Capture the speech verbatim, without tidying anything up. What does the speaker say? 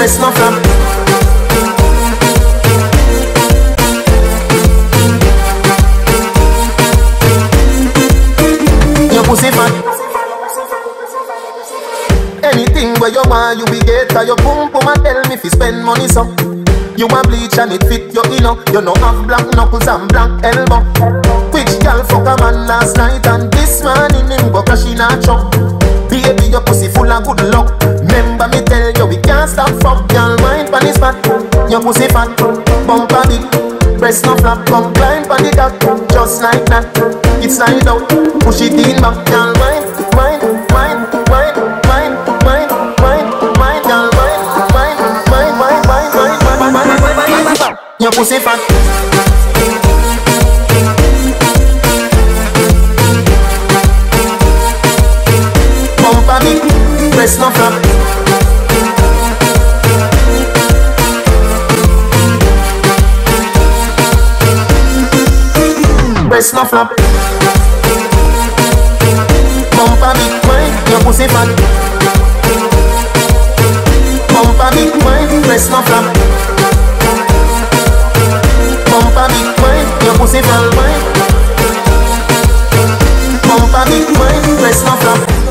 press no flap. Your pussy fat. Anything where you want, you be get. Cause your boom boom and tell me if you spend money so. You a bleach and it fit your inner. You know have black knuckles and black elbow. Which girl fuck a man last night and this morning him go cause she not chop. Baby your pussy full of good luck. Remember me tell you we can't stop fuck. Girl mind pan is fat. Your pussy fat, bumper big. Breast no flap, come climb pan the cock. Just like that, it slide out. Push it in back. Girl mind, mind, mind, mind, mind, mind, mind, mind. Girl mind, mind, mind, mind, mind, mind, mind, mind. Your pussy fat. Bumper big, breast no flap. Breast no flap. Bumper big, mind, your pussy fat. Bumper big, mind, breast no flap. Bumper big, mind, your pussy fat, mind. Bumper big, mind, breast no flap.